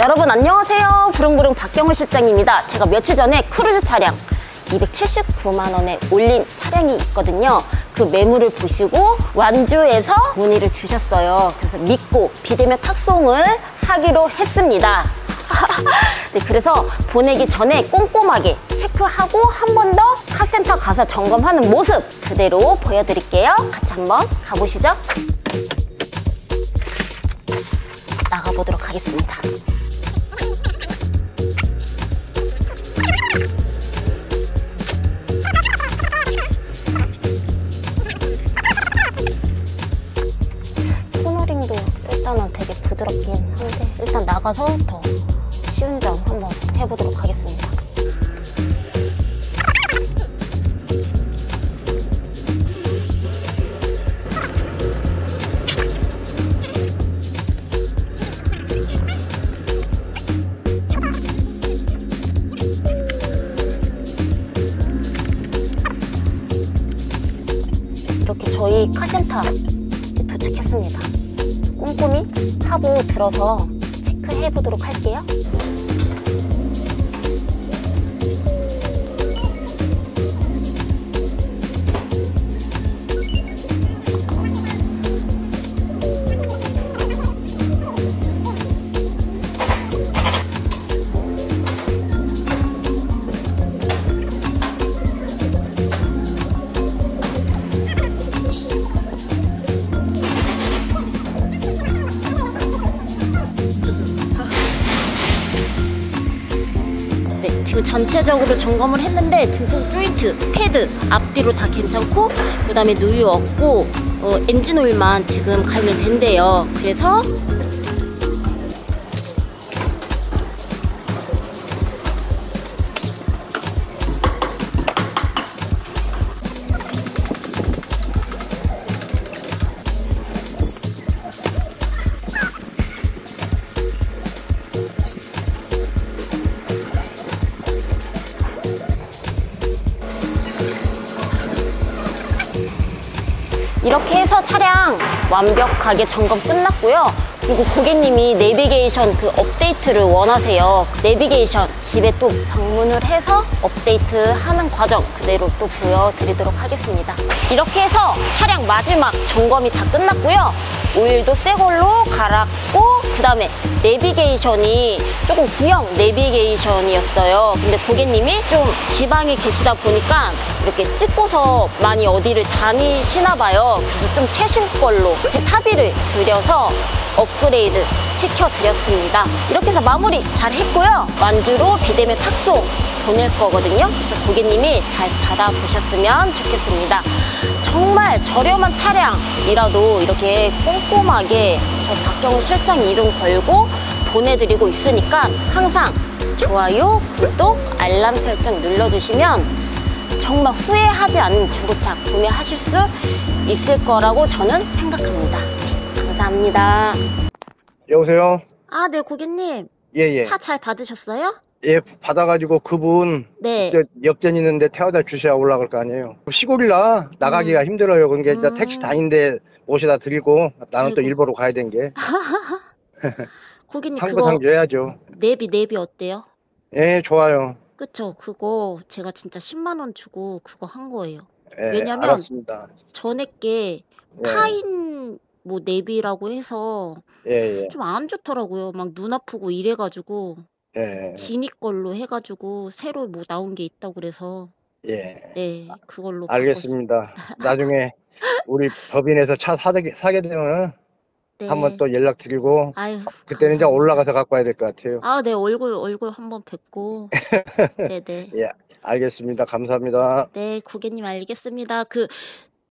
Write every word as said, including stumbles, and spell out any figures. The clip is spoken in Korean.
여러분 안녕하세요. 부릉부릉 박경훈 실장입니다. 제가 며칠 전에 크루즈 차량 이백칠십구만 원에 올린 차량이 있거든요. 그 매물을 보시고 완주에서 문의를 주셨어요. 그래서 믿고 비대면 탁송을 하기로 했습니다. 네, 그래서 보내기 전에 꼼꼼하게 체크하고 한 번 더 카센터 가서 점검하는 모습 그대로 보여드릴게요. 같이 한번 가보시죠. 나가보도록 하겠습니다. 코너링도 일단은 되게 부드럽긴 한데 일단 나가서 더 쉬운 점 한번 해보도록 하겠습니다. 이렇게 저희 카센터 도착했습니다. 꼼꼼히 하부 들어서 체크해 보도록 할게요. 지금 전체적으로 점검을 했는데 등속 조인트, 패드 앞뒤로 다 괜찮고 그 다음에 누유 없고 어, 엔진 오일만 지금 갈면 된대요. 그래서 이렇게 해서 차량 완벽하게 점검 끝났고요. 그리고 고객님이 내비게이션 그 업데이트를 원하세요. 내비게이션 집에 또 방문을 해서 업데이트 하는 과정 그대로 또 보여드리도록 하겠습니다. 이렇게 해서 차량 마지막 점검이 다 끝났고요. 오일도 새 걸로 갈았고 그 다음에 내비게이션이 조금 구형 내비게이션이었어요. 근데 고객님이 좀 지방에 계시다 보니까 이렇게 찍고서 많이 어디를 다니시나 봐요. 그래서 좀 최신 걸로 제 사비를 들여서 업그레이드 시켜드렸습니다. 이렇게 해서 마무리 잘 했고요. 완주로 비대면 탁송 보낼 거거든요. 그래서 고객님이 잘 받아보셨으면 좋겠습니다. 정말 저렴한 차량이라도 이렇게 꼼꼼하게 저 박경훈 실장 이름 걸고 보내드리고 있으니까 항상 좋아요, 구독, 알람 설정 눌러주시면 정말 후회하지 않는 중고차 구매하실 수 있을 거라고 저는 생각합니다. 네, 감사합니다. 여보세요? 아, 네, 고객님. 예예. 차 잘 받으셨어요? 예, 받아가지고 그분 네. 역전 있는데 태워다 주셔야 올라갈 거 아니에요. 시골이라 나가기가 음. 힘들어요. 그러니까 음. 택시 다니는데 모셔다 드리고 나는 또 아이고. 일부러 가야 된 게. 고객님 상부 그거 상조해야죠. 내비 내비 어때요? 예, 좋아요. 그쵸? 그거 제가 진짜 십만 원 주고 그거 한 거예요. 예, 왜냐면 알았습니다. 전에 게 예, 파인 뭐 내비라고 해서 예, 예, 좀 안 좋더라고요. 막 눈 아프고 이래가지고 예, 지니 걸로 해가지고 새로 뭐 나온 게 있다고 그래서 예. 네 그걸로 알겠습니다. 나중에 우리 법인에서 차 사게, 사게 되면 네. 한번 또 연락드리고 아유 그때는 이제 감사합니다. 올라가서 갖고 와야 될 것 같아요. 아, 네 얼굴 얼굴 한번 뵙고 네네 예, 알겠습니다. 감사합니다. 네 고객님 알겠습니다. 그